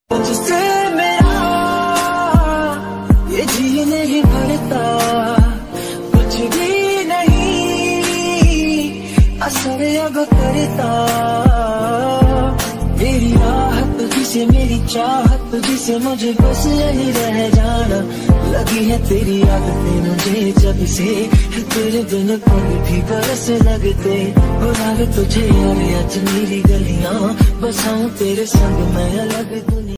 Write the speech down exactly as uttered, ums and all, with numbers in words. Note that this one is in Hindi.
तुझसे मेरा ये जी नहीं भरता, कुछ भी नहीं असर अब करता। तेरी राहत तुझसे मेरी चाहत तुझसे मुझे बस यही रह जाना। लगी है तेरी आदतें मुझे जब से, तेरे बिन पल भी बरस लगते। बुला तुझे यार आज मेरी गलियां, बसाऊं तेरे संग मैं अलग दुनिया।